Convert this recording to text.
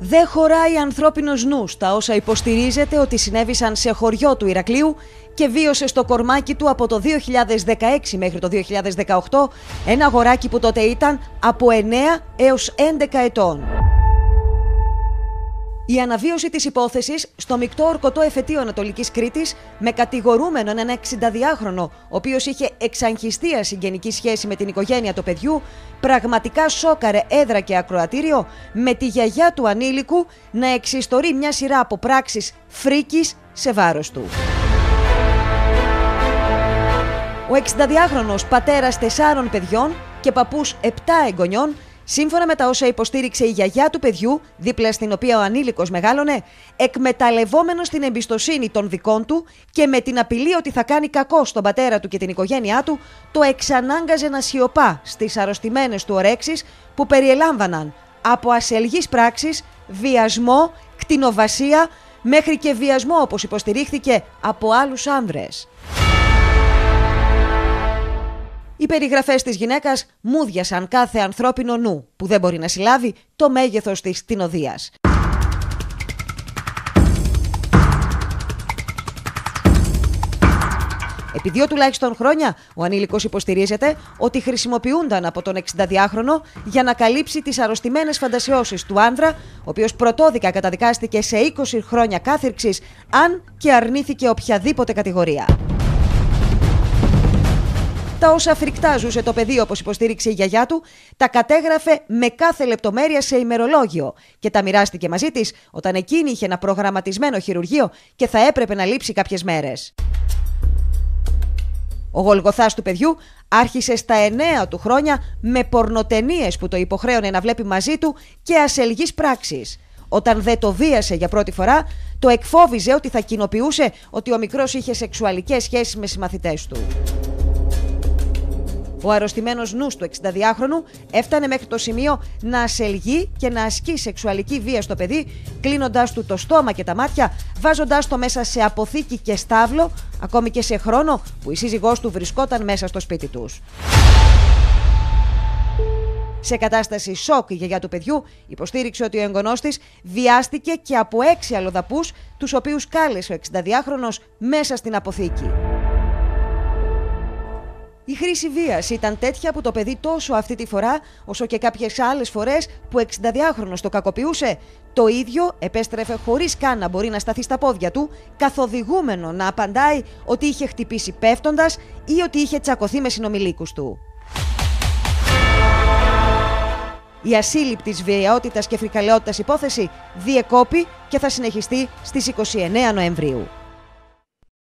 Δεν χωράει ανθρώπινος νους τα όσα υποστηρίζεται ότι συνέβησαν σε χωριό του Ηρακλείου και βίωσε στο κορμάκι του από το 2016 μέχρι το 2018 ένα αγοράκι που τότε ήταν από 9 έως 11 ετών. Η αναβίωση της υπόθεσης στο μεικτό ορκωτό εφετείο Ανατολικής Κρήτης με κατηγορούμενο έναν 62χρονο, ο οποίος είχε εξαγχιστεί συγγενική σχέση με την οικογένεια του παιδιού, πραγματικά σόκαρε έδρα και ακροατήριο, με τη γιαγιά του ανήλικου να εξιστορεί μια σειρά από πράξεις φρίκης σε βάρος του. Ο 62χρονος πατέρας 4 παιδιών και παππούς 7 εγγονιών, σύμφωνα με τα όσα υποστήριξε η γιαγιά του παιδιού, δίπλα στην οποία ο ανήλικος μεγάλωνε, εκμεταλλευόμενος την εμπιστοσύνη των δικών του και με την απειλή ότι θα κάνει κακό στον πατέρα του και την οικογένειά του, το εξανάγκαζε να σιωπά στις αρρωστημένες του ορέξεις που περιελάμβαναν από ασελγείς πράξεις, βιασμό, κτηνοβασία, μέχρι και βιασμό, όπως υποστηρίχθηκε, από άλλους άνδρες. Οι περιγραφές της γυναίκας μούδιασαν κάθε ανθρώπινο νου που δεν μπορεί να συλλάβει το μέγεθος της κτηνοδείας. Επί 2 τουλάχιστον χρόνια, ο ανήλικος υποστηρίζεται ότι χρησιμοποιούνταν από τον 62χρονο για να καλύψει τις αρρωστημένες φαντασιώσεις του άνδρα, ο οποίος πρωτόδικα καταδικάστηκε σε 20 χρόνια κάθυρξης, αν και αρνήθηκε οποιαδήποτε κατηγορία. Τα όσα φρικτά ζούσε το παιδί, όπως υποστήριξε η γιαγιά του, τα κατέγραφε με κάθε λεπτομέρεια σε ημερολόγιο και τα μοιράστηκε μαζί της όταν εκείνη είχε ένα προγραμματισμένο χειρουργείο και θα έπρεπε να λείψει κάποιες μέρες. Ο γολγοθάς του παιδιού άρχισε στα 9 του χρόνια με πορνοτενίες που το υποχρέωνε να βλέπει μαζί του και ασελγείς πράξεις. Όταν δεν το βίασε για πρώτη φορά, το εκφόβιζε ότι θα κοινοποιούσε ότι ο μικρός είχε σεξουαλικές σχέσεις με συμμαθητές του. Ο αρρωστημένος νους του 62χρονου έφτανε μέχρι το σημείο να ασελγεί και να ασκεί σεξουαλική βία στο παιδί, κλείνοντάς του το στόμα και τα μάτια, βάζοντάς το μέσα σε αποθήκη και στάβλο, ακόμη και σε χρόνο που η σύζυγός του βρισκόταν μέσα στο σπίτι τους. Σε κατάσταση σοκ, η γιαγιά του παιδιού υποστήριξε ότι ο εγγονός της βιάστηκε και από 6 αλλοδαπούς, τους οποίους κάλεσε ο 62χρονος μέσα στην αποθήκη. Η χρήση βίας ήταν τέτοια που το παιδί τόσο αυτή τη φορά, όσο και κάποιες άλλες φορές που ο 62χρονος το κακοποιούσε, το ίδιο επέστρεφε χωρίς καν να μπορεί να σταθεί στα πόδια του, καθοδηγούμενο να απαντάει ότι είχε χτυπήσει πέφτοντας ή ότι είχε τσακωθεί με συνομιλίκους του. Η ασύλληπτης βιαιότητας και φρικαλαιότητας υπόθεση διεκόπη και θα συνεχιστεί στις 29 Νοεμβρίου.